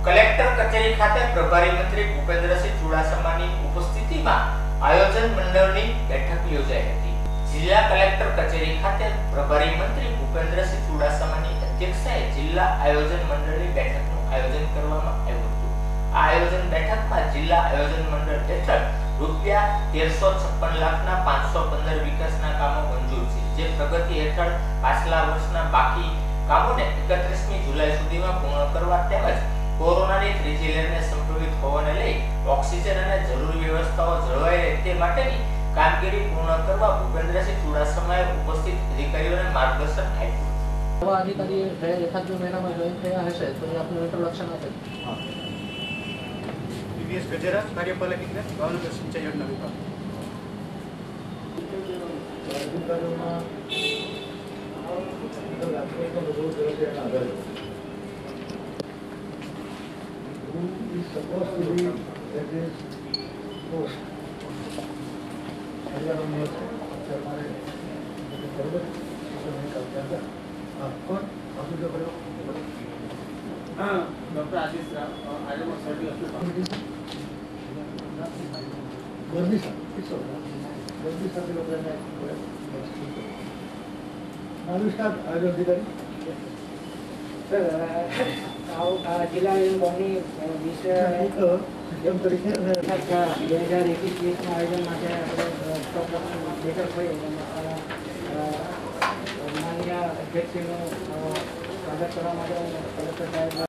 Collector કચેરી ખાતે પ્રભારી મંત્રી ભૂપેન્દ્રસિંહ ચુડાસમાની ઉપસ્થિતિમાં આયોજન મંડળની બેઠક યોજાઈ હતી। જિલ્લા કલેક્ટર કચેરી ખાતે પ્રભારી મંત્રી ભૂપેન્દ્રસિંહ ચુડાસમાની અધ્યક્ષતાએ જિલ્લા આયોજન મંડળની બેઠકનું આયોજન કરવામાં આવ્યું હતું। આ આયોજન બેઠકમાં જિલ્લા આયોજન મંડળ હેઠળ રૂપિયા 1356 લાખના 515 વિકાસના કામો મંજૂર છે, જે પ્રગતિ હેઠળ પાછલા વર્ષના બાકી કામોને 31મી જુલાઈ સુધીમાં પૂર્ણ કરવા તેમજ કોરોનાની ત્રીજી લહેરને સંભવિત હોવાને લઈ ઓક્સિજન અને જરૂરી વ્યવસ્થાઓ જળવાઈ રહે તે માટેની કામગીરી પૂર્ણ કરવા ભૂપેન્દ્રસિંહ ચુડાસમાએ ઉપસ્થિત અધિકારીઓને માર્ગદર્શન આપ્યું હતું। નવા અધિકારી એકાદ બે મહિનામાં જોઈન થયા હશે તો એ આપનું ઇન્ટ્રોડક્શન આપે। પીવીએસ ગજેરા, કાર્યપાલક ઇજનેર, ભાવનગર સિંચાઈ યોજના વિભાગ। Who is supposed to be at this post? Doctor Ashish Rao आज सर्दी गर्दी लोग नमस्कार अधिकारी जिला बोर्डनी સિસ્ટમ તરીકે 2021 આયોજન માટે બેઠક થઈ માનનીય અધ્યક્ષનું સ્વાગત કરવા માટે કલેક્ટર સાહેબ